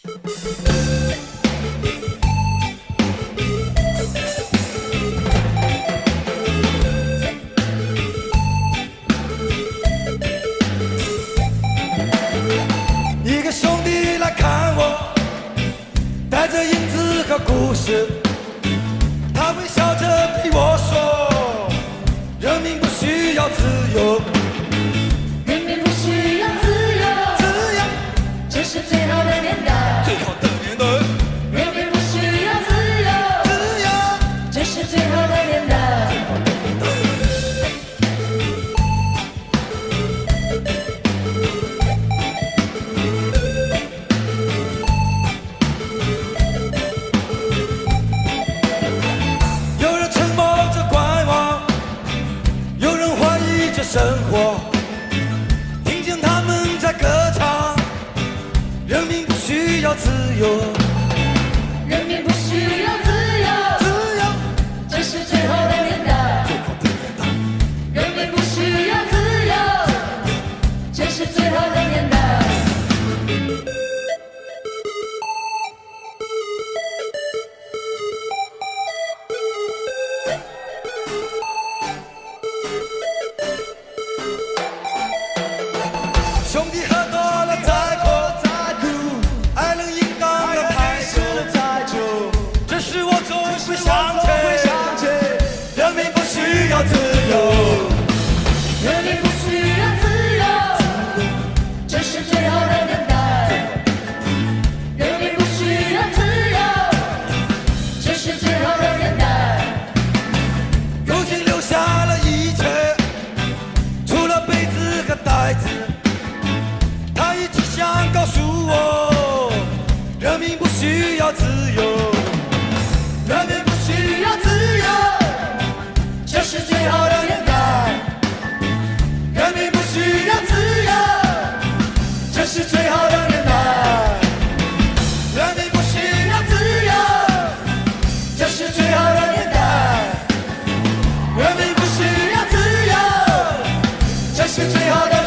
一个兄弟来看我，带着银子和故事，他微笑着对我说：人民不需要自由， 人民不需要自由， 自由， 这是最好的年代。 最好的年代。 人民不需要自由， 自由， 这是最好的年代。 有人沉默着观望，有人怀疑着生活，听见他们在歌唱，人民不需要自由， 人民不需要自由， 自由， 这是最好的年代。 最好的年代。 人民不需要自由，这是最好的年代。 兄弟喝多了再哭，爱人应当的态度，这时我总会想起，人民不需要自由， 人民不需要自由，这是最好的年代。人民不需要自由，这是最好的年代。 如今留下了一切，除了杯子和袋子，他一直想告诉我，人民不需要自由，人民不需要自由， 这是最好的年代。 人民不需要自由，这是最好的年代。人民不需要自由，这是最好的年代。人民不需要自由，这是最好的。